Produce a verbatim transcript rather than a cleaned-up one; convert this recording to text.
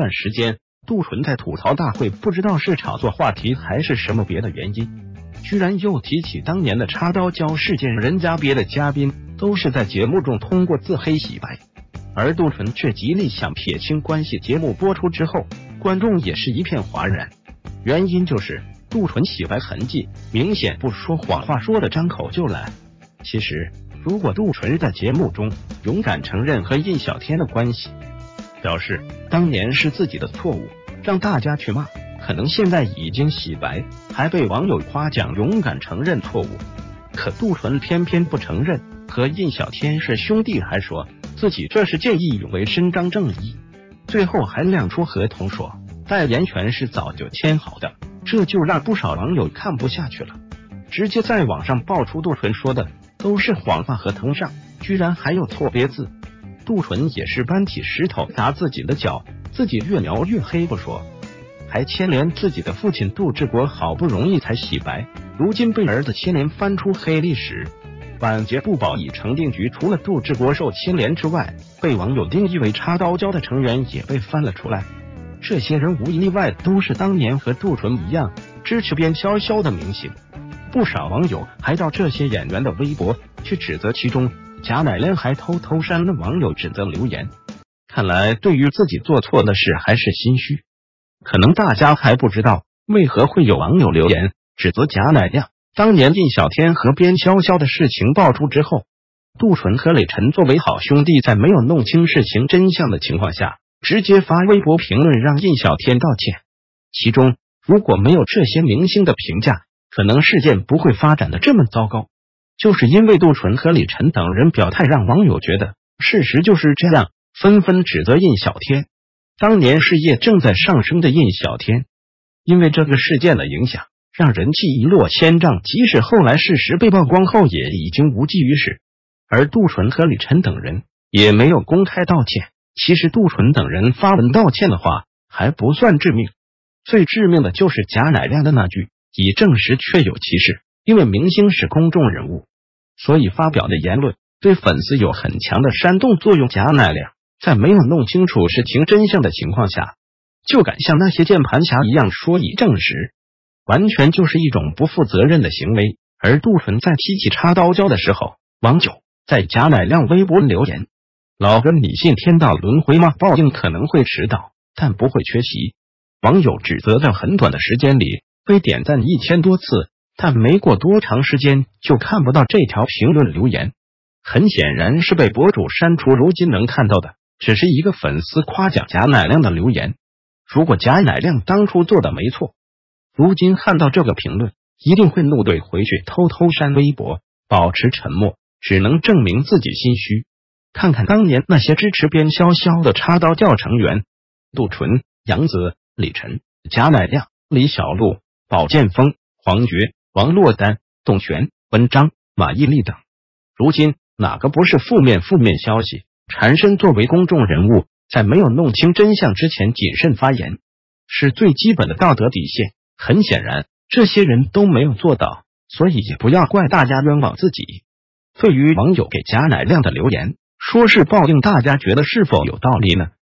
段时间，杜淳在吐槽大会，不知道是炒作话题还是什么别的原因，居然又提起当年的插刀胶事件，人家别的嘉宾都是在节目中通过自黑洗白，而杜淳却极力想撇清关系。节目播出之后，观众也是一片哗然，原因就是杜淳洗白痕迹明显不说谎话，说的张口就来。其实如果杜淳在节目中勇敢承认和印小天的关系，表示当年是自己的错误，让大家去骂，可能现在已经洗白，还被网友夸奖勇敢承认错误。可杜淳偏偏不承认和印小天是兄弟，还说自己这是见义勇为，伸张正义，最后还亮出合同说代言权是早就签好的，这就让不少网友看不下去了，直接在网上爆出杜淳说的都是谎话，合同上居然还有错别字。杜淳也是搬起石头砸自己的脚，自己越描越黑不说，还牵连自己的父亲杜志国，好不容易才洗白，如今被儿子牵连翻出黑历史。晚节不保已成定局，除了杜志国受牵连之外，被网友定义为插刀胶的成员也被翻了出来。这些人无一例外都是当年和杜淳一样支持边潇潇的明星，不少网友还到这些演员的微博去指责其中，贾乃亮还偷偷删了网友指责留言。看来对于自己做错的事还是心虚。可能大家还不知道为何会有网友留言指责贾乃亮。当年印小天和边潇潇的事情爆出之后，杜淳和磊晨作为好兄弟，在没有弄清事情真相的情况下，直接发微博评论让印小天道歉。其中如果没有这些明星的评价，可能事件不会发展的这么糟糕。就是因为杜淳和磊晨等人表态，让网友觉得事实就是这样，纷纷指责印小天。当年事业正在上升的印小天，因为这个事件的影响，让人气一落千丈，即使后来事实被曝光后，也已经无济于事。而杜淳和磊晨等人也没有公开道歉。其实杜淳等人发文道歉的话还不算致命，最致命的就是贾乃亮的那句已证实确有其事。因为明星是公众人物，所以发表的言论对粉丝有很强的煽动作用。贾乃亮在没有弄清楚事情真相的情况下，就敢像那些键盘侠一样说已证实，完全就是一种不负责任的行为。而杜淳在提起插刀胶的时候，网友在贾乃亮微博留言：老哥，你信天道轮回吗？报应可能会迟到，但不会缺席。网友指责在很短的时间里被点赞一千多次，但没过多长时间就看不到这条评论留言，很显然是被博主删除。如今能看到的只是一个粉丝夸奖贾乃亮的留言。如果贾乃亮当初做的没错，如今看到这个评论一定会怒怼回去，偷偷删微博，保持沉默，只能证明自己心虚。看看当年那些支持边潇潇的插刀教成员，杜淳、杨紫、李晨、贾乃亮、李小璐、宝剑锋、黄觉、王珞丹、董璇、文章、马伊琍等，如今哪个不是负面负面消息缠身？作为公众人物，在没有弄清真相之前谨慎发言是最基本的道德底线。很显然这些人都没有做到，所以也不要怪大家冤枉自己。对于网友给贾乃亮的留言说是报应，大家觉得是否有道理呢？